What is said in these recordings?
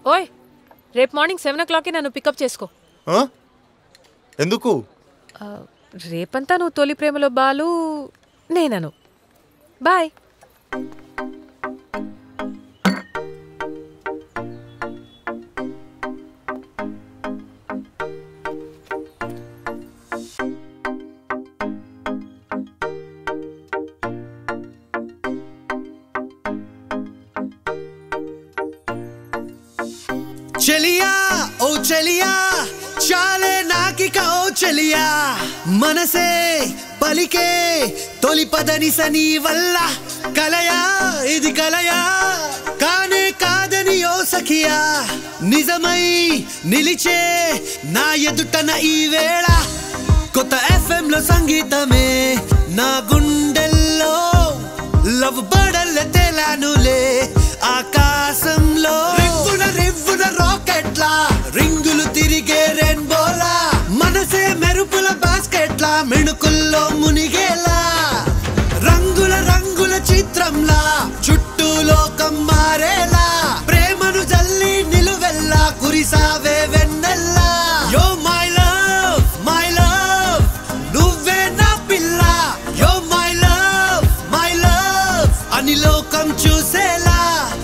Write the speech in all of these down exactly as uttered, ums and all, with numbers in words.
ఓయ్ రేపు morning seven ఓ క్లాక్కి నన్ను పికప్ చేసుకో. ఎందుకు? రేపంతా నువ్వు తొలి ప్రేమలో బాలు, నేనను. బాయ్. चलिया ओ चलिया चाले नाकिका ओ चलिया मनसे पलिके तोली पदनी सनी वल्ला कलया इदी कलया काने कादनी ओ सखिया निजमై నిలిచే నా ఎదుటన ఈ వేళ కొత్త ఎఫ్ఎం లో సంగీతమే నా గుండెల్లో లవ్ బడల్ తేలానులే ఆకాశంలో రివ్వున రివ్వున రాకెట్లా రింగులు తిరిగే రెయిన్బోలా మనసే మెరుపుల బాస్కెట్లా మిణుకుల్లో మునిగేలా రంగుల రంగుల చిత్రంలా చుట్టూ లోకం మారేలా ప్రేమను జల్లి నిలువెల్లా కురిసావే వెన్నెల్లా yo my love my love నువ్వే నా పిల్ల యో మై లవ్ మై లవ్ అని లోకం చూసేలా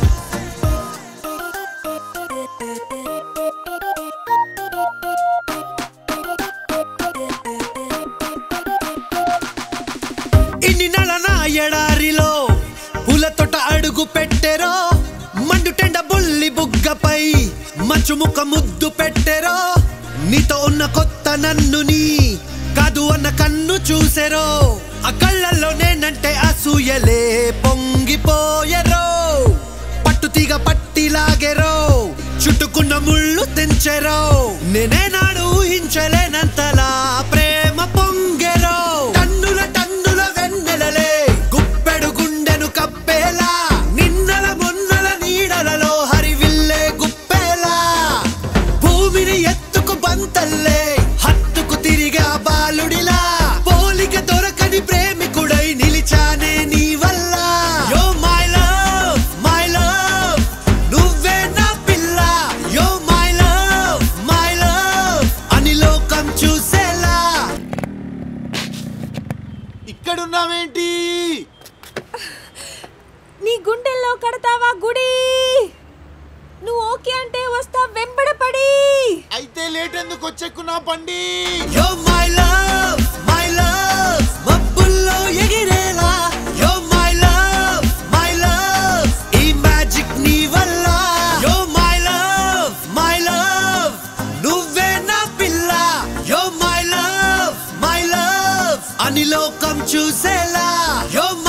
ఇన్ని నెలల ఎడారిలో పూలతోట అడుగు పెట్టెరో మండుటెండ బుల్లి బుగ్గపై మచ్చుముఖ ముద్దు పెట్టెరో నీతో ఉన్న కొత్త నన్ను నీ కాదు అన్న కన్ను చూసెరో ఆ కళ్ళల్లో నేనంటే అసూయలే పొంగిపోయెరో పట్టుతీగ పట్టిలాగెరో చుట్టుకున్న ముళ్ళు తెంచెరో నేనే నాడు ఊహించలేనంతలా ప్రేమ పొంగెరో టన్నుల టన్నుల వెన్నెలలే గుప్పెడు గుండెను కప్పేలా నిన్నల మొన్నల నీడలలో హరివిల్లే గుప్పేలా భూమిని ఎత్తుకు బంతల్లే హత్తుకు తిరిగా బాలుడిలా పోలిక దొరకని ప్రేమికుడై నిలిచానే నీ వల్ల యో మై లవ్ మై లవ్ నువ్వే నా పిల్ల యో మై లవ్ మై లవ్ అని లోకం చూసేలా ఇక్కడున్నావేంటి? నీ గుండెల్లో కడతావా గుడి, నువ్వు ఓకే అంటే వస్తా వెంబడపడి. అయితే లేట్ ఎందుకు వచ్చెక్కున్నా బండి? యో మై లవ్ మై లవ్ మబ్బుల్లో ఎగిరేలా yo my love my love ఈ మ్యాజిక్ నీ వల్ల యో మై లవ్ మై లవ్ నువ్వే నా పిల్ల యో మై లవ్ మై లవ్ అని లోకం చూసేలా యో